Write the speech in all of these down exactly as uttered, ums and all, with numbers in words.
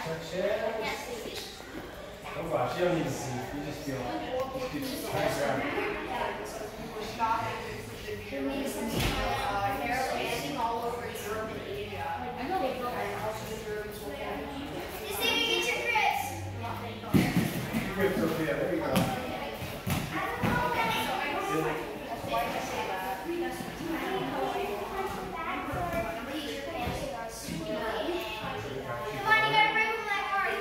Oh gosh, you don't need to see. You just feel it. Just feel it. There may be some uh, hair landing all over Europe and Asia. I know they broke and also the Germans will get it. Just need to get your grips. Grip, Sophia. There you go. Why did I say that? Come on, you gotta bring them that hard.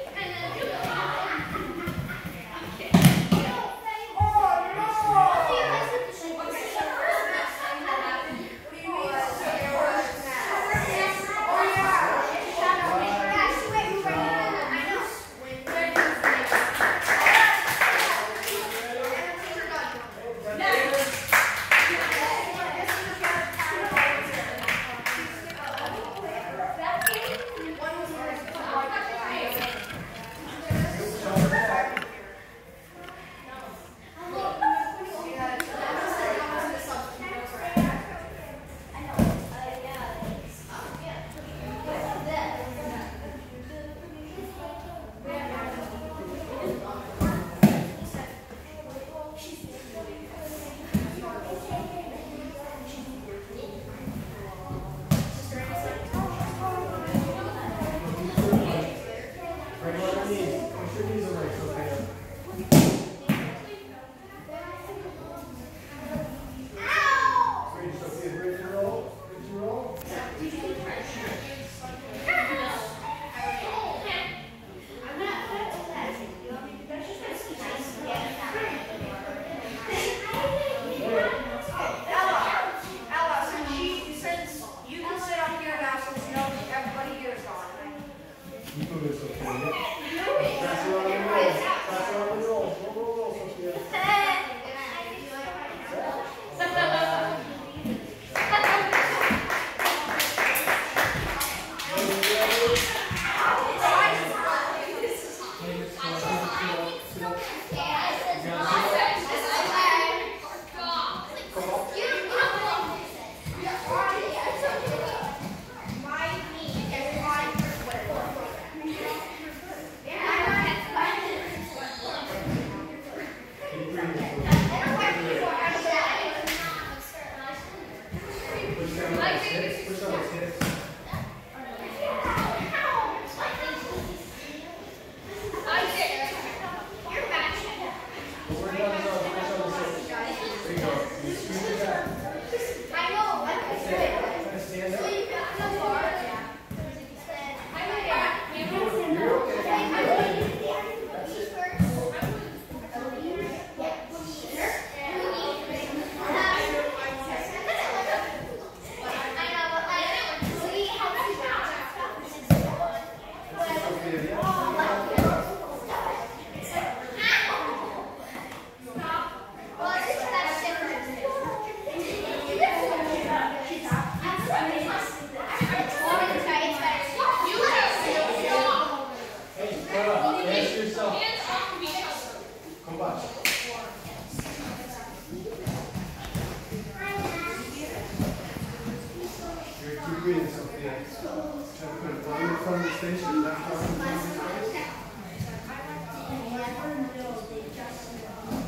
Breathe, Sophia. Try to put it right in front of the station. Left arm in front of the station.